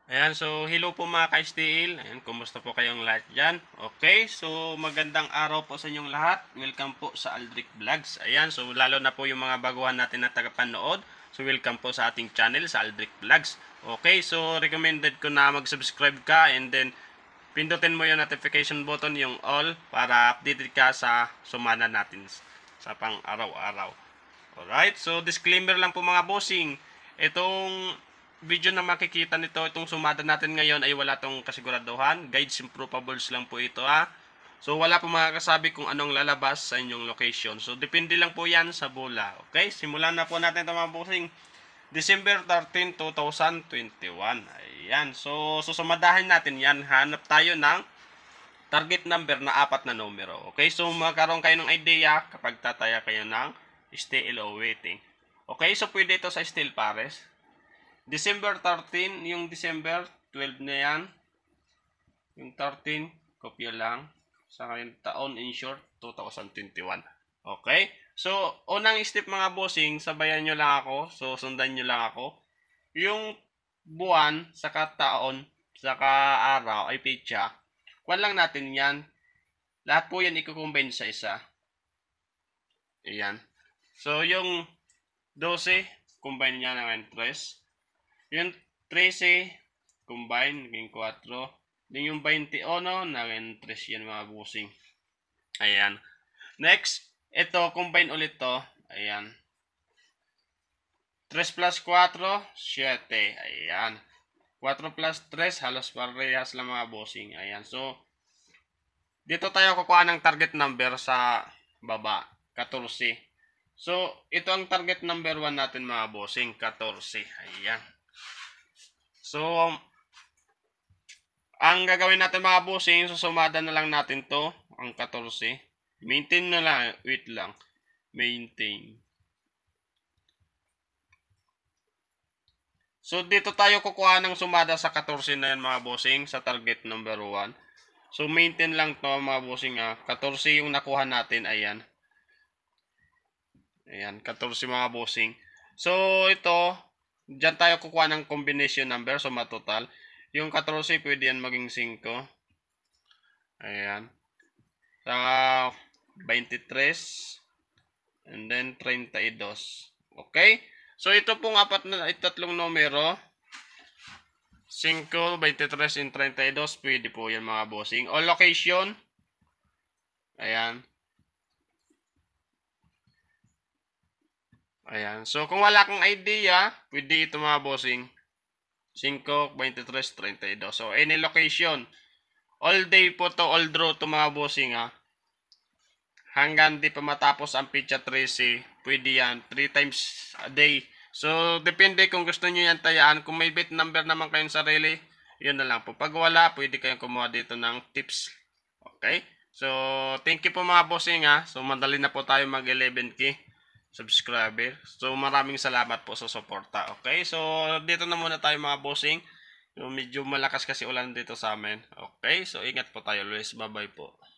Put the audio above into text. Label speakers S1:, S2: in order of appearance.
S1: Ayan, so hello po mga ka-STL. Ayan, kumusta po kayong lahat dyan? Okay, so magandang araw po sa inyong lahat. Welcome po sa Aldric Vlogs. Ayan, so lalo na po yung mga baguhan natin na tagapanood. So welcome po sa ating channel sa Aldric Vlogs. Okay, so recommended ko na mag-subscribe ka and then pindutin mo yung notification button, yung all, para updated ka sa sumana natin sa pang araw-araw. Alright, so disclaimer lang po mga bossing. Itong video na makikita nito, itong sumada natin ngayon ay wala tong kasiguraduhan. Guides and probables lang po ito ha. So wala po makakasabi kung anong lalabas sa inyong location. So depende lang po yan sa bola. Okay, simulan na po natin ito mga bossing. December 13, 2021. Ayan, so susumadahan natin yan. Hanap tayo ng target number na 4 na numero. Okay, so magkaroon kayo ng idea kapag tataya kayo ng stale o waiting. Okay, so pwede ito sa stale pares. December 13, yung December 12 na yan. Yung 13, kopya lang. Sa kayong taon in short, 2021. Okay, so unang step mga bossing, sabayan nyo lang ako. So sundan nyo lang ako. Yung buwan, saka taon, saka araw, ay petsa. Kuwan lang natin yan. Lahat po yan i-combine sa isa. Ayan. So, yung 12, combine niya ng 3. Yung 13, combine, naging 4. Then yung 21, naging 3 yan mga busing. Ayan. Next, ito, combine ulit to. Ayan. 3 plus 4, 7. Ayan. 4 plus 3, halos parehas lang mga bossing. Ayan. So, dito tayo kukuha ng target number sa baba. 14. So, ito ang target number 1 natin mga bossing. 14. Ayan. So, ang gagawin natin mga bossing, susumada na lang natin to. Ang 14. Maintain na lang. Wait lang. Maintain. So, dito tayo kukuha ng sumada sa 14 na yan mga bossing. Sa target number 1. So, maintain lang to mga bossing. 14 yung nakuha natin. Ayan. Ayan, 14 mga bossing. So, ito, dyan tayo kukuha ng combination number. So, matotal. Yung 14, pwede yan maging 5. Ayan. Sa 23. And then, 32. Okay? So, ito pong tatlong numero. 5, 23, and 32. Pwede po yan mga bossing. O location. Ayan. Ayan. So, kung wala kang idea, pwede ito mga bossing. 5, 23, 32. So, any location. All day po to, all draw to mga bossing ha. Hanggang di pa matapos ang pizza 13, pwede yan. 3 times a day. So, depende kung gusto nyo yan tayaan. Kung may bit number naman kayong sarili, yun na lang po. Pag wala, pwede kayong kumuha dito ng tips. Okay? So, thank you po mga bossing ha. So, madali na po tayo mag 11K subscriber. So, maraming salamat po sa suporta. Okay? So, dito na muna tayo mga bossing. So, medyo malakas kasi ulan dito sa amin. Okay? So, ingat po tayo, Luis. Bye-bye po.